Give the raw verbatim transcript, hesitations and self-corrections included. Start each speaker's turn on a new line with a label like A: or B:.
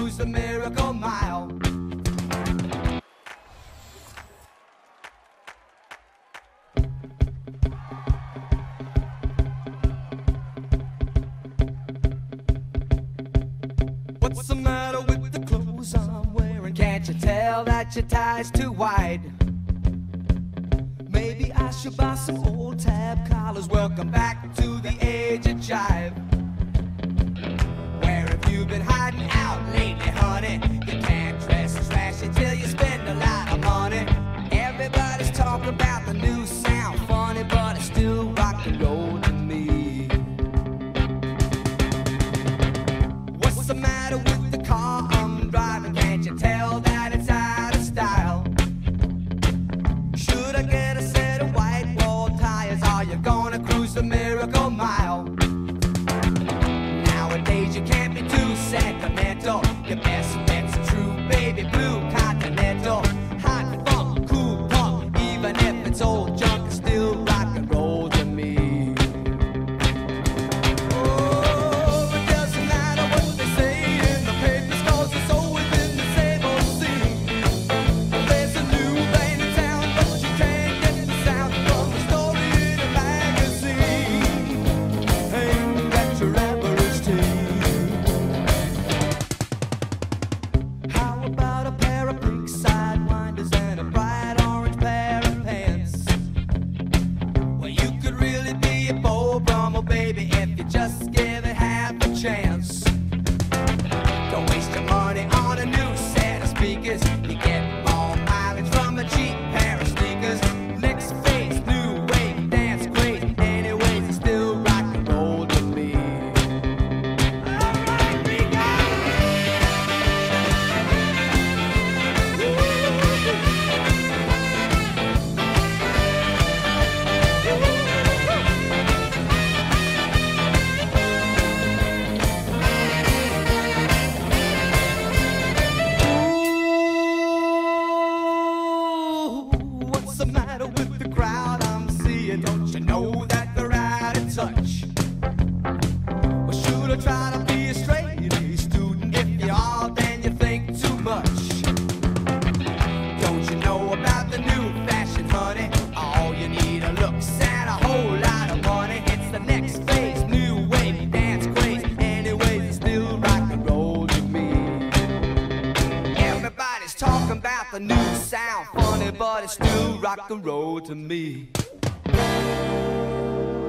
A: cruise the Miracle Mile. What's the matter with the clothes I'm wearing? Can't you tell that your tie's too wide? Maybe I should buy some old tab collars. Welcome back to the age of jive. Where have you been hiding out lately, honey? You can't dress as flashy till you spend a lot of money. Everybody's talking about the new sound, funny, but it's still rock and roll to me. What's the matter with the car I'm driving? Can't you tell that it's out of style? Should I get a set of white wall tires? Are you gonna cruise the Miracle Mile? Nowadays you can't be too sentimental. Your best bet's a true baby blue Continental. Hot funk, cool punk, even if it's old junk, it's still rock and roll to me. Oh, it doesn't matter what they say in the papers, 'cause it's always been the same old scene. There's a new band in town, but you can't get the sound from the story in a magazine. Ain't that your average teen? How about a pair of pink sidewinders and a bright orange pair of pants? Well, you could really be a Beau Brummel, baby, if you just give it half a chance. Don't waste your money on a new set of speakers. You get more mileage from a cheap pair of sneakers. Next phase, new wave, dance craze. Anyways, it's still rock and roll to me. Alright, we go! Ooh, what's the matter with the crowd I'm seeing? Don't you know that they're out of touch? Well, should I try to be a straight A student? If you are, then you think too much. Don't you know about the new fashion, honey? All you need are looks and a whole lot of money. It's the next phase, new wave, dance craze. Anyways, it's still rock and roll to me. Everybody's talking about the new sound, funny, but it's still rock and roll to me.